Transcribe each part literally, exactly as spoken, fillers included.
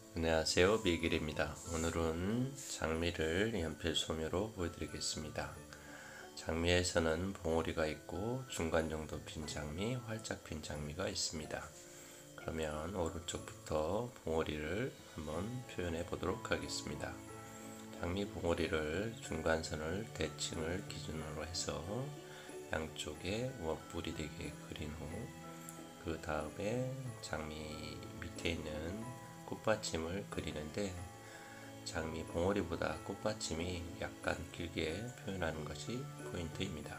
안녕하세요, 밀길입니다. 오늘은 장미를 연필 소묘로 보여드리겠습니다. 장미에서는 봉오리가 있고 중간 정도 핀 장미, 활짝 핀 장미가 있습니다. 그러면 오른쪽부터 봉오리를 한번 표현해 보도록 하겠습니다. 장미 봉오리를 중간선을 대칭을 기준으로 해서 양쪽에 원뿔이 되게 그린 후 그 다음에 장미 밑에 있는 꽃받침을 그리는데 장미 봉오리보다 꽃받침이 약간 길게 표현하는 것이 포인트입니다.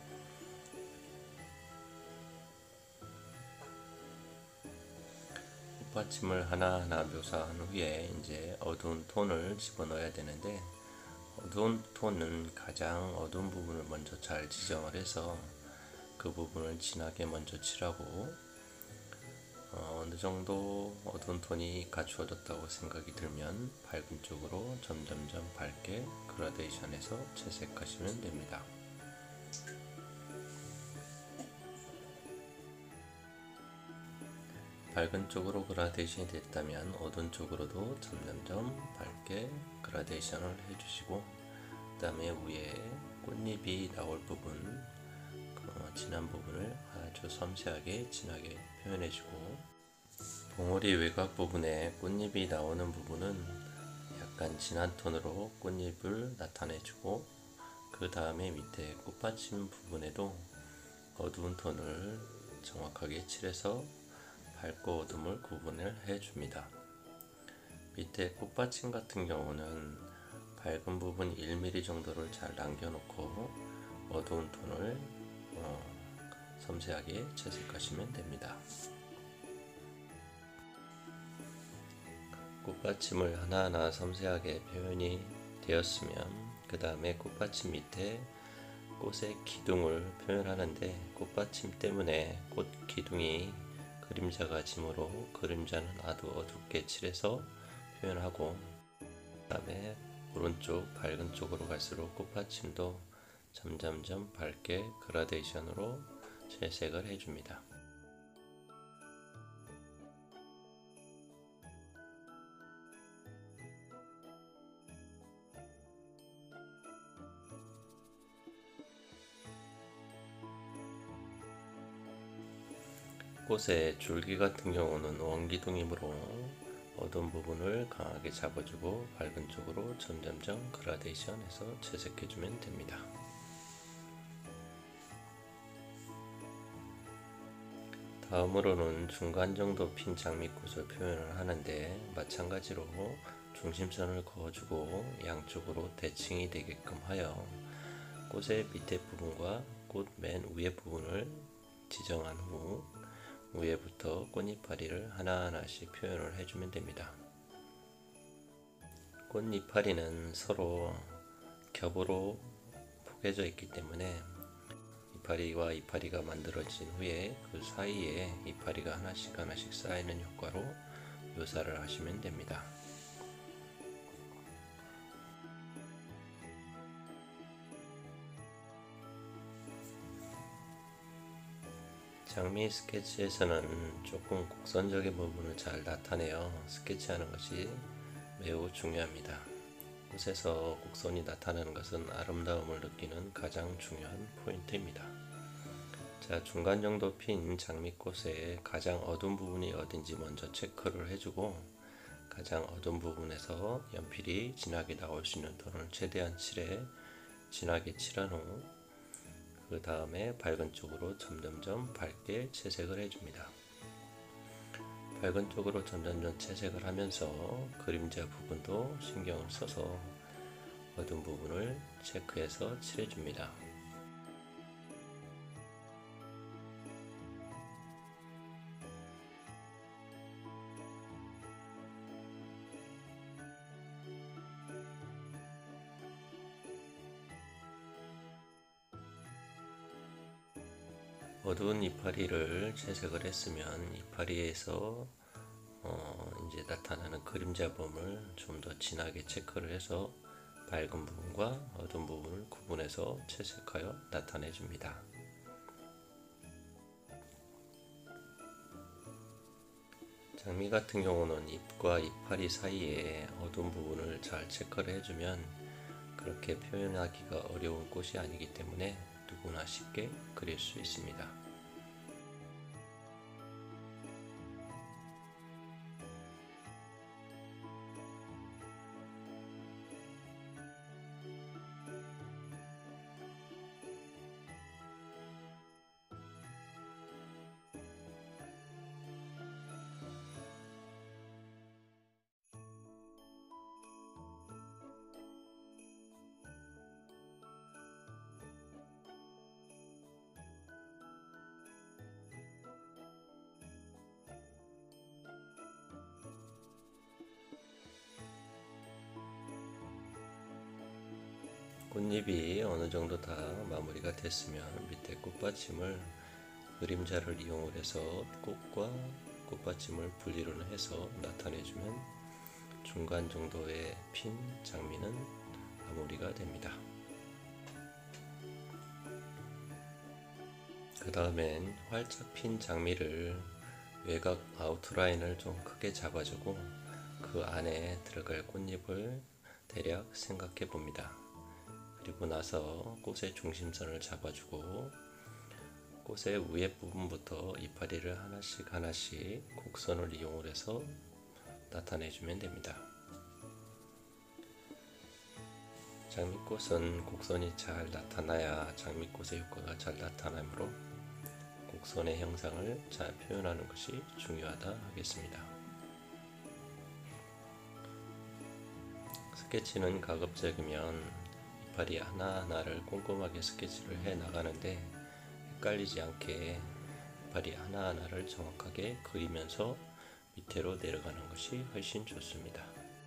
꽃받침을 하나하나 묘사한 후에 이제 어두운 톤을 집어넣어야 되는데 어두운 톤은 가장 어두운 부분을 먼저 잘 지정을 해서 그 부분을 진하게 먼저 칠하고 어, 어느 정도 어두운 톤이 갖추어졌다고 생각이 들면 밝은 쪽으로 점점점 밝게 그라데이션해서 채색하시면 됩니다. 밝은 쪽으로 그라데이션이 됐다면 어두운 쪽으로도 점점점 밝게 그라데이션을 해주시고 그 다음에 위에 꽃잎이 나올 부분 그 진한 부분을 아주 섬세하게 진하게 표현해주고 봉오리 외곽 부분에 꽃잎이 나오는 부분은 약간 진한 톤으로 꽃잎을 나타내주고 그 다음에 밑에 꽃받침 부분에도 어두운 톤을 정확하게 칠해서 밝고 어둠을 구분을 해줍니다. 밑에 꽃받침 같은 경우는 밝은 부분 일 밀리미터 정도를 잘 남겨놓고 어두운 톤을 어, 섬세하게 채색하시면 됩니다. 꽃받침을 하나하나 섬세하게 표현이 되었으면 그 다음에 꽃받침 밑에 꽃의 기둥을 표현하는데 꽃받침 때문에 꽃 기둥이 그림자가 지므로 그림자는 아주 어둡게 칠해서 표현하고 그 다음에 오른쪽 밝은 쪽으로 갈수록 꽃받침도 점점점 밝게 그라데이션으로 채색을 해줍니다. 꽃의 줄기 같은 경우는 원기둥이므로 어두운 부분을 강하게 잡아주고 밝은 쪽으로 점점점 그라데이션해서 채색해주면 됩니다. 다음으로는 중간 정도 핀 장미꽃을 표현을 하는데 마찬가지로 중심선을 그어주고 양쪽으로 대칭이 되게끔 하여 꽃의 밑에 부분과 꽃 맨 위에 부분을 지정한 후 위에부터 꽃잎파리를 하나하나씩 표현을 해주면 됩니다. 꽃잎파리는 서로 겹으로 포개져 있기 때문에 이파리와 이파리가 만들어진 후에 그 사이에 이파리가 하나씩 하나씩 쌓이는 효과로 묘사를 하시면 됩니다. 장미 스케치에서는 조금 곡선적인 부분을 잘 나타내어 스케치하는 것이 매우 중요합니다. 꽃에서 곡선이 나타나는 것은 아름다움을 느끼는 가장 중요한 포인트입니다. 자, 중간 정도 핀 장미꽃의 가장 어두운 부분이 어딘지 먼저 체크를 해주고 가장 어두운 부분에서 연필이 진하게 나올 수 있는 톤을 최대한 칠해 진하게 칠한 후 그 다음에 밝은 쪽으로 점점점 밝게 채색을 해줍니다. 밝은 쪽으로 점점점 채색을 하면서 그림자 부분도 신경을 써서 어두운 부분을 체크해서 칠해줍니다. 어두운 이파리를 채색을 했으면 이파리에서 어 이제 나타나는 그림자 부분을 좀 더 진하게 체크를 해서 밝은 부분과 어두운 부분을 구분해서 채색하여 나타내 줍니다. 장미 같은 경우는 잎과 이파리 사이에 어두운 부분을 잘 체크를 해주면 그렇게 표현하기가 어려운 꽃이 아니기 때문에 누구나 쉽게 그릴 수 있습니다. 꽃잎이 어느 정도 다 마무리가 됐으면 밑에 꽃받침을 그림자를 이용을 해서 꽃과 꽃받침을 분리를 해서 나타내주면 중간 정도의 핀 장미는 마무리가 됩니다. 그 다음엔 활짝 핀 장미를 외곽 아웃라인을 좀 크게 잡아주고 그 안에 들어갈 꽃잎을 대략 생각해 봅니다. 그리고 나서 꽃의 중심선을 잡아주고 꽃의 위에 부분부터 이파리를 하나씩 하나씩 곡선을 이용을 해서 나타내주면 됩니다. 장미꽃은 곡선이 잘 나타나야 장미꽃의 효과가 잘 나타나므로 곡선의 형상을 잘 표현하는 것이 중요하다 하겠습니다. 스케치는 가급적이면 이파리 하나하나를 꼼꼼하게 스케치를 해 나가는데 헷갈리지 않게 이파리 하나하나를 정확하게 그리면서 밑으로 내려가는 것이 훨씬 좋습니다.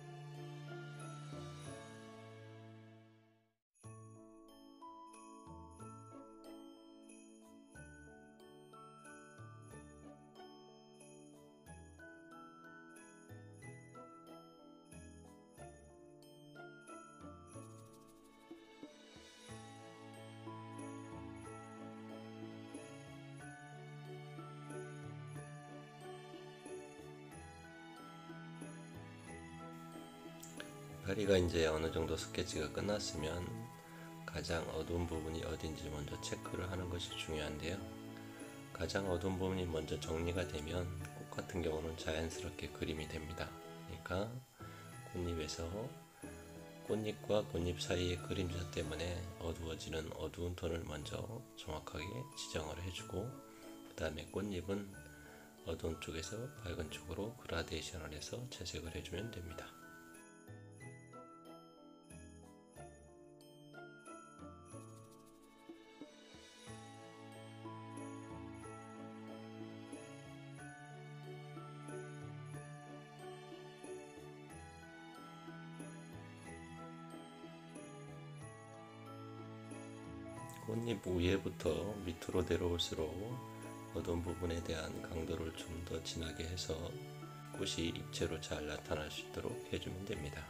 이파리가 이제 어느 정도 스케치가 끝났으면 가장 어두운 부분이 어딘지 먼저 체크를 하는 것이 중요한데요. 가장 어두운 부분이 먼저 정리가 되면 꽃 같은 경우는 자연스럽게 그림이 됩니다. 그러니까 꽃잎에서 꽃잎과 꽃잎 사이의 그림자 때문에 어두워지는 어두운 톤을 먼저 정확하게 지정을 해주고 그 다음에 꽃잎은 어두운 쪽에서 밝은 쪽으로 그라데이션을 해서 채색을 해주면 됩니다. 꽃잎 위에부터 밑으로 내려올수록 어두운 부분에 대한 강도를 좀 더 진하게 해서 꽃이 입체로 잘 나타날 수 있도록 해주면 됩니다.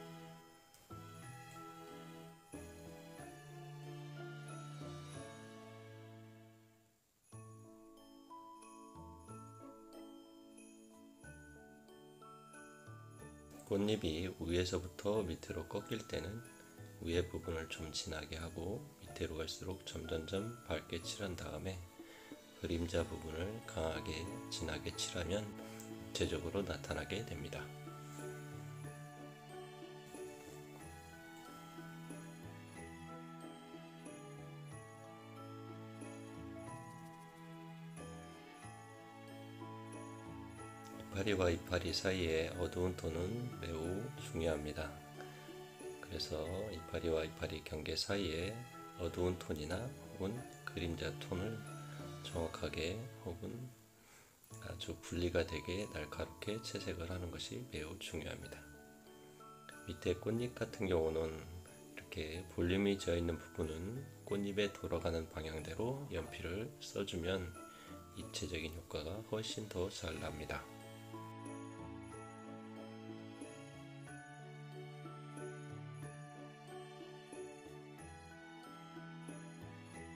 꽃잎이 위에서부터 밑으로 꺾일 때는 위에 부분을 좀 진하게 하고 밑으로 갈수록 점점점 밝게 칠한 다음에 그림자 부분을 강하게 진하게 칠하면 입체적으로 나타나게 됩니다. 이파리와 이파리 사이의 어두운 톤은 매우 중요합니다. 그래서 이파리와 이파리 경계 사이에 어두운 톤이나 혹은 그림자 톤을 정확하게 혹은 아주 분리가 되게 날카롭게 채색을 하는 것이 매우 중요합니다. 밑에 꽃잎 같은 경우는 이렇게 볼륨이 져 있는 부분은 꽃잎에 돌아가는 방향대로 연필을 써주면 입체적인 효과가 훨씬 더 잘 납니다.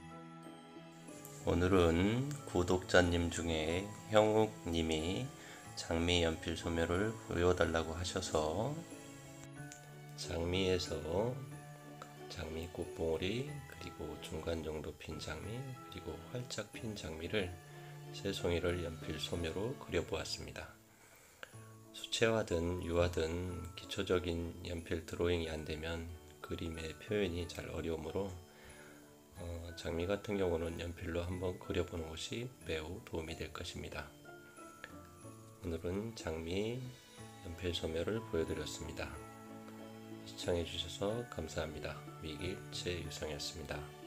오늘은 구독자님 중에 형욱님이 장미 연필 소묘를 보여달라고 하셔서 장미에서 장미 꽃봉오리, 그리고 중간 정도 핀 장미, 그리고 활짝 핀 장미를 세 송이를 연필 소묘로 그려보았습니다. 수채화든 유화든 기초적인 연필 드로잉이 안되면 그림의 표현이 잘 어려우므로 어, 장미 같은 경우는 연필로 한번 그려보는 것이 매우 도움이 될 것입니다. 오늘은 장미 연필 소묘를 보여드렸습니다. 시청해주셔서 감사합니다. 미길 최유성이었습니다.